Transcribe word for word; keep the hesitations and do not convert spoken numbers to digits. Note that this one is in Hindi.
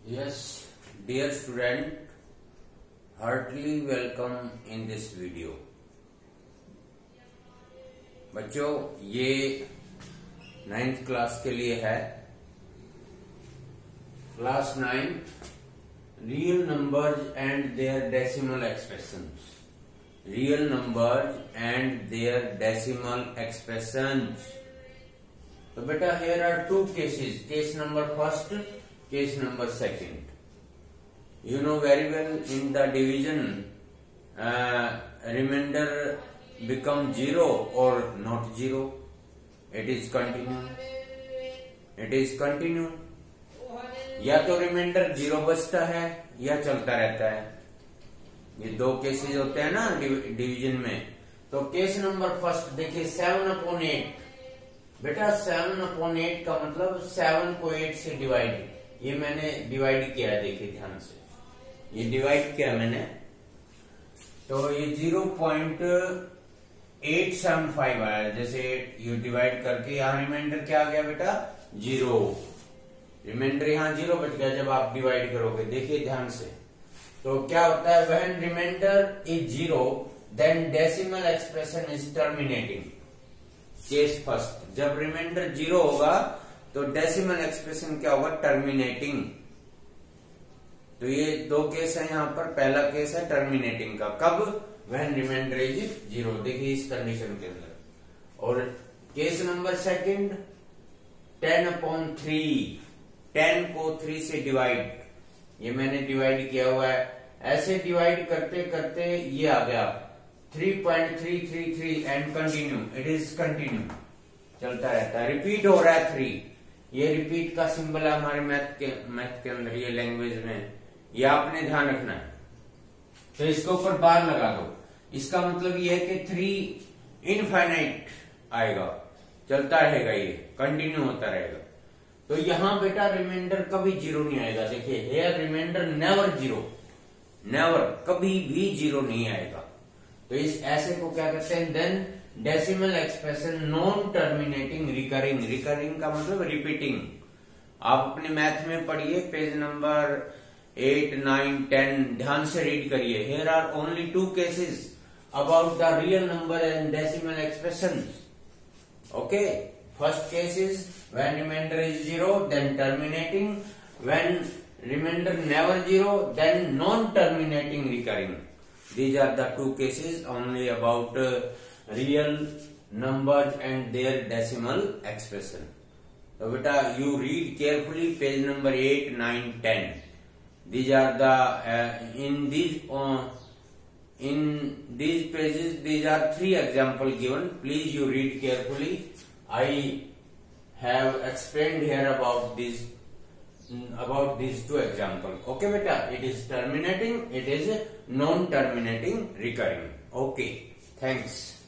Yes, dear student, heartily welcome in this video. बच्चों ये नाइन्थ क्लास के लिए है. Class nine, real numbers and their decimal expressions. Real numbers and their decimal expressions. तो बेटा here are two cases. Case number first, case number second. You know very well in the division uh, remainder become zero or not zero. It is continue. It is continue. या तो रिमाइंडर जीरो बचता है या चलता रहता है. ये दो केसेस होते हैं ना डिवीजन में. तो केस नंबर फर्स्ट देखिए, सेवन अपॉन एट. बेटा सेवन अपॉन एट का मतलब सेवन को एट से डिवाइड. ये मैंने डिवाइड किया है, देखिए ध्यान से. ये डिवाइड किया मैंने, तो ये zero point eight seven five आया. जैसे ये डिवाइड करके यहाँ रिमाइंडर क्या आ गया बेटा, जीरो. रिमाइंडर यहाँ जीरो बच गया जब आप डिवाइड करोगे. देखिए ध्यान से. तो क्या होता है, when reminder is zero then decimal expression is terminating. Case first, जब रिमाइंडर जीरो होगा तो डेसिमल एक्सप्रेशन क्या होगा, टर्मिनेटिंग. तो ये दो केस है यहाँ पर. पहला केस है टर्मिनेटिंग का, कब, व्हेन रिमाइंडर इज जीरो. देखिए इस कंडीशन के अंदर. और case number second, ten upon three. Ten को थ्री से डिवाइड. ये मैंने डिवाइड किया हुआ है. ऐसे डिवाइड करते करते ये आ गया three point three three three and continue. It is continue, चलता रहता है. रिपीट हो रहा है थ्री. ये रिपीट का सिंबल है हमारे मैथ के मैथ के अंदर, ये लैंग्वेज में. ये आपने ध्यान रखना है. तो इसके ऊपर बार लगा दो. इसका मतलब ये है कि थ्री इनफाइनाइट आएगा, चलता रहेगा, ये कंटिन्यू होता रहेगा. तो यहां बेटा रिमाइंडर कभी जीरो नहीं आएगा. देखिए here reminder never zero. Never, कभी भी जीरो नहीं आएगा. तो इस ऐसे को क्या कहते हैं, then decimal expression non terminating recurring. Recurring का मतलब रिपीटिंग. आप अपने मैथ में पढ़िए, page number eight nine ten, ध्यान से रीड करिए. Here are only two cases about the real number and decimal expression. Okay, first case is when remainder is zero then terminating, when remainder never zero then non-terminating recurring. These are the two cases only about uh, real numbers and their decimal expression. So beta you read carefully page number eight, nine, ten. These are the uh, in these uh, in these pages these are three example given. Please you read carefully. I have explained here about this about these two examples. Okay beta, it is terminating, it is non terminating recurring. Okay, thanks.